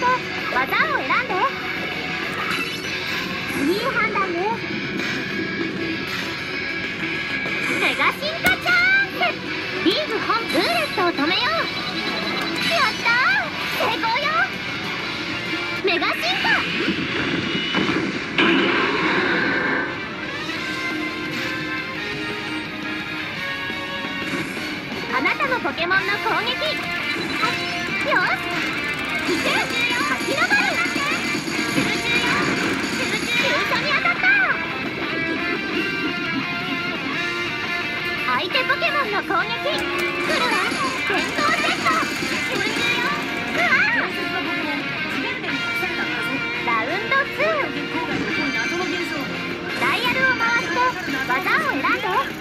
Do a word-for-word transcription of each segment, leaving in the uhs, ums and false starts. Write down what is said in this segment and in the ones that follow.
技を選んで。いい判断ね。メガ進化チャンス。リーグ本ルーレットを止めよう。やったー、成功よ。メガ進化。あなたのポケモンの攻撃。よし、いけ。吐きのばる。急所に当たった。相手ポケモンの攻撃。来るわ。電動セット。うわラウンドツー。ダイヤルを回して技を選んで。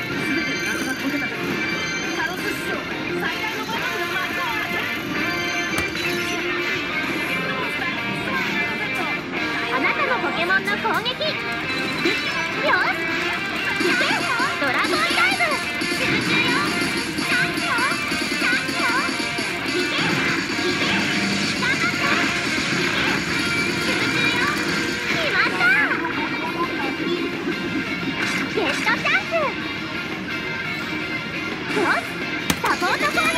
あなたのポケモンの攻撃。よし、いけ。ドラゴンダイブ。集中よ。チャンスよ。チャンスよ。いけ。いけ。頑張って。いけ。集中よ。決まった。ゲットチャンス。よし、サポート攻撃。頑張って。集中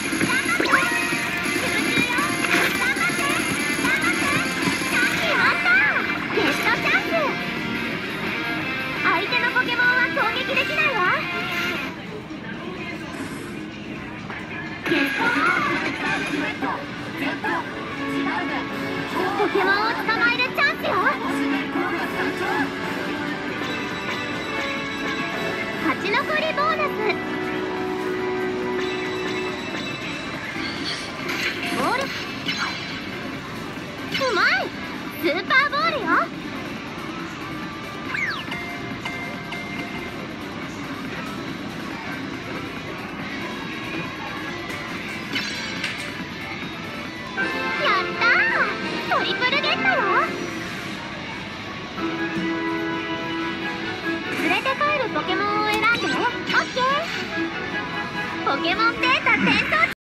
よ。頑張って。頑張って。決まった。ゲットチャンス。相手のポケモンは攻撃できないわ。ゲット。ポケモンを捕まえるチャンスよ。勝ち残りボーナス。ボール。うまい。スーパーボールよ。トリプルゲットよ。連れて帰るポケモンを選んで。オッケー。ポケモンデータ点灯中。